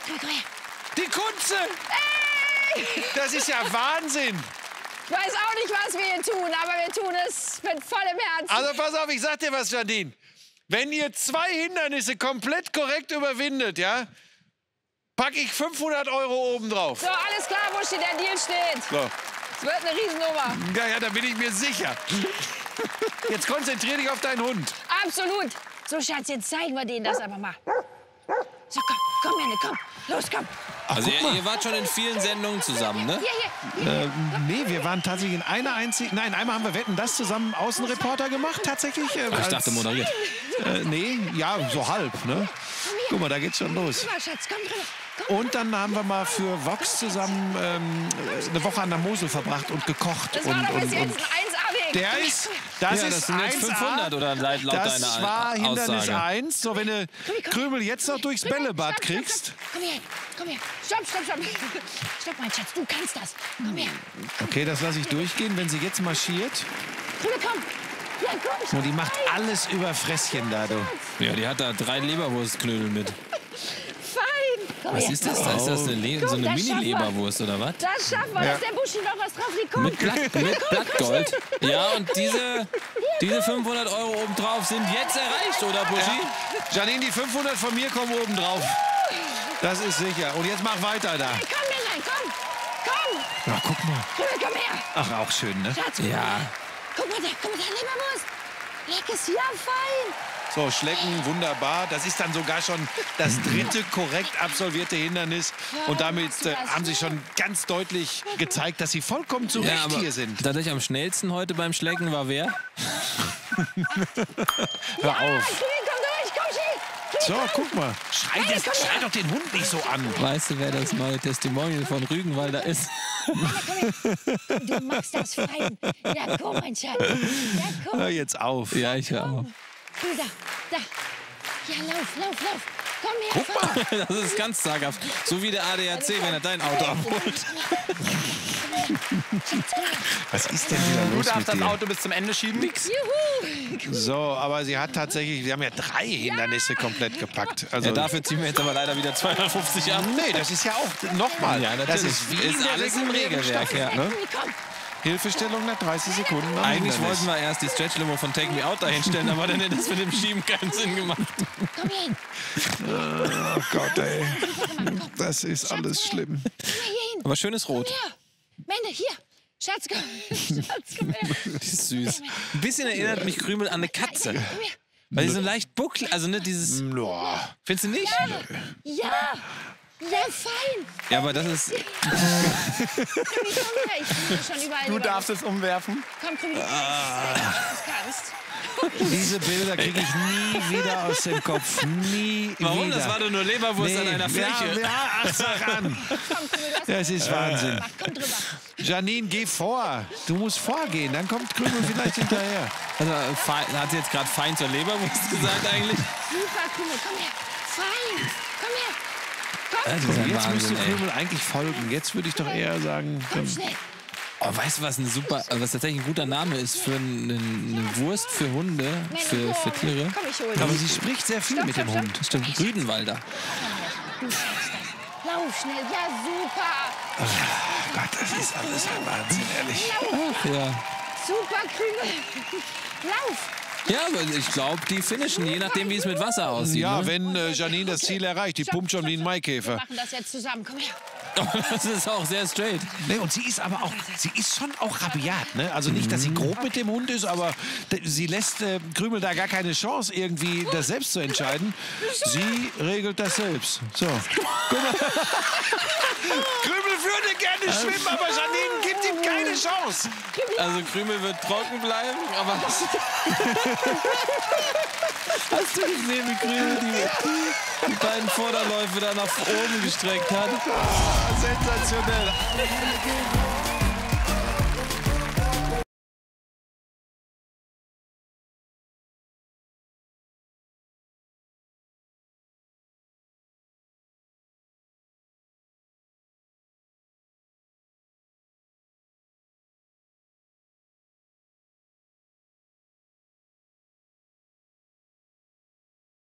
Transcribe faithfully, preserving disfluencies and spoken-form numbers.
komm, komm her. Die Kunze! Ey! Das ist ja Wahnsinn! Ich weiß auch nicht, was wir hier tun, aber wir tun es mit vollem Herzen. Also pass auf, ich sag dir was, Janine. Wenn ihr zwei Hindernisse komplett korrekt überwindet, ja, packe ich fünfhundert Euro oben drauf. So, alles klar, Buschi, der Deal steht. So. Es wird eine Riesennummer. Ja, ja, da bin ich mir sicher. Jetzt konzentrier dich auf deinen Hund. Absolut. So, Schatz, jetzt zeigen wir denen das einfach mal. So, komm, komm, Janne, komm. Los, komm. Also ihr, ihr wart schon in vielen Sendungen zusammen, ne? Hier, hier. Äh, nee, wir waren tatsächlich in einer einzigen... Nein, einmal haben wir Wetten, das zusammen Außenreporter gemacht, tatsächlich. Äh, Ich dachte moderiert. Äh, nee, ja, so halb, ne? Guck mal, da geht's schon los. Guck mal, Schatz, komm drüber. Komm. Und dann haben wir mal für Vox zusammen ähm, eine Woche an der Mosel verbracht und gekocht. Das war und, doch bis und, jetzt und ein eins A-Weg. der ist... Das Ja, ist das sind jetzt eins A. fünfhundert oder laut laut Das deiner war Hindernis Aussage. eins. So, wenn du Krümel jetzt noch durchs Bällebad Stopp, stopp, kriegst... stopp. Komm her, komm her. Stopp, stopp, stopp. Stopp, mein Schatz, du kannst das. Komm her. Okay, das lasse ich durchgehen. Wenn sie jetzt marschiert... Krümel, komm. Ja, komm. Und die macht alles über Fresschen da, du. Ja, die hat da drei Leberwurstknödel mit. Fein. Komm Was her. ist das? Da ist das eine, Le Komm, so eine das schaffen wir. Mini-Leberwurst, oder was? Das schaffen wir, Ja. dass der Buschi noch was drauf liegt. Komm. Mit, Blatt, mit Blattgold. Ja, und diese, diese fünfhundert Euro obendrauf sind jetzt erreicht, oder Buschi? Janine, die fünfhundert von mir kommen oben drauf. Das ist sicher. Und jetzt mach weiter da. Hey, komm, Männlein, komm. Komm. Na, guck mal. Krümel, komm her. Ach, auch schön, ne? Schatz, guck Ja. mal. Guck mal da, guck mal da, Leberwurst. Leckes, ja, fein. So, Schlecken, wunderbar. Das ist dann sogar schon das dritte korrekt absolvierte Hindernis. Und damit äh, haben sie schon ganz deutlich gezeigt, dass sie vollkommen zu Ja, Recht aber hier sind. tatsächlich am schnellsten heute beim Schlecken war wer? Hör auf. Krümel, komm durch, komm, Schi. So, guck mal. Schrei, Hey, das, komm her. schrei doch den Hund nicht so an. Weißt du, wer das neue Testimonial von Rügenwalder ist? Du machst das fein. Ja, komm, mein Schatz. Ja, komm. Hör jetzt auf. Ja, ich auch. Du, da, da. Ja, lauf, lauf, lauf. Komm her, Guck mal. Das ist ganz zaghaft. So wie der A D A C, wenn er dein Auto abholt. Was ist denn wieder Du los darfst mit das dir? Auto bis zum Ende schieben. Juhu. So, aber sie hat tatsächlich, wir haben ja drei Hindernisse komplett gepackt. Also, Ja, dafür ziehen wir jetzt aber leider wieder zweihundertfünfzig ab. nee, das ist ja auch nochmal. Ja, das natürlich. ist wie Ist in der alles im regulären Regelwerk, Staffel, ja. ne? Komm. Hilfestellung nach dreißig Sekunden. am Eigentlich Hindernis. wollten wir erst die Stretch-Limo von Take Me Out dahin stellen, aber dann hätte das mit dem Schieben keinen Sinn gemacht. Komm hin. Oh Gott, ey. Das ist alles schlimm. Komm mal hier hin. Aber schönes Rot. Hier. Mende, hier. Schatz, komm. Schatz, komm her. Die ist süß. Ein bisschen erinnert mich Krümel an eine Katze. Komm her. Weil die so leicht bucklig, also ne, dieses... Boah. Findest du nicht? Ja. Ja, fein. Ja, aber das ist... Krümmi, komm her. Ich bin schon überall. Du über- darfst es umwerfen. Komm, Krümmi. Ah. Du kannst. Diese Bilder kriege ich nie wieder aus dem Kopf. Nie Warum? wieder. Das war doch nur Leberwurst an einer Fläche. Ja, ja, ach, sag an. Komm, Krümmi, du hast Das ist Wahnsinn. gemacht. Komm drüber. Janine, geh vor. Du musst vorgehen, dann kommt Krümel vielleicht hinterher. Also, fein, hat sie jetzt gerade fein zur Leberwurst gesagt eigentlich? Super, Krümmi, komm her. Fein. Komm her. Komm. Das ist ein Jetzt müsste Wahnsinn, ey. Krümel eigentlich folgen. Jetzt würde ich doch eher sagen... Komm schnell. Oh, weißt du, was ein super, was tatsächlich ein guter Name ist für eine, eine Wurst für Hunde, für, für Tiere? Komm, ich hol Aber dich. sie spricht sehr viel Stopp, mit dem stopp, Hund. stopp. Stimmt, Rüdenwalder. Du schaffst das. Lauf schnell. Ja, super. Oh Gott, das ist alles ein Wahnsinn, ehrlich. Ach ja. Super, Krümel. Lauf. Ja, aber ich glaube, die finishen, je nachdem, wie es mit Wasser aussieht. Ja, ne? wenn äh, Janine das Ziel erreicht, die Stopp, pumpt schon stopp, wie ein stopp. Wir Maikäfer. machen das jetzt zusammen. Komm her. Das ist auch sehr straight. Nee, und sie ist aber auch, sie ist schon auch rabiat, ne? Also nicht, dass sie grob mit dem Hund ist, aber d- sie lässt äh, Krümel da gar keine Chance, irgendwie das selbst zu entscheiden. Sie regelt das selbst. So. Guck mal. Krümel würde gerne schwimmen, aber Janine gibt ihm keine Chance. Also Krümel wird trocken bleiben, aber hast, hast du gesehen, wie Krümel die, die beiden Vorderläufe da nach oben gestreckt hat? Sensationell.